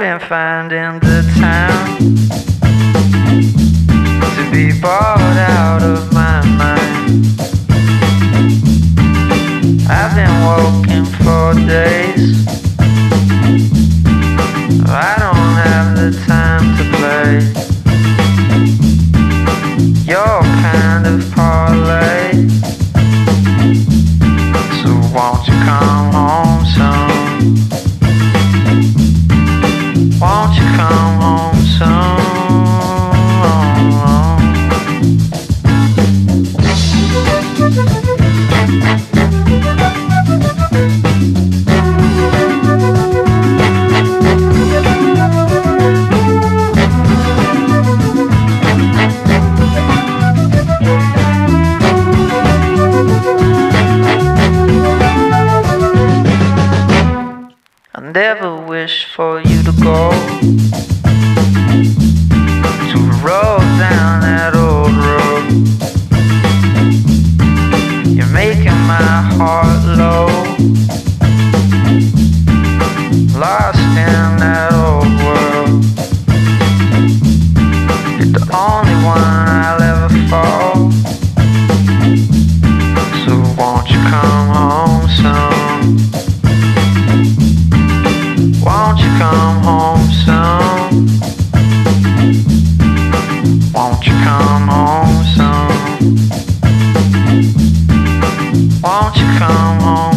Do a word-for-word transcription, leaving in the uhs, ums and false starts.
been finding the time to be bored out of my mind. I've been walking for days, I don't have the time to play your kind of parlay. So won't you come home soon? Won't you come home soon? I never wish for you to go, to roll down that old road. You're making my heart low, lost in that old world. You're the only one I'll ever fall. So won't you come home soon? Won't you come home soon? Won't you come home soon? Won't you come home?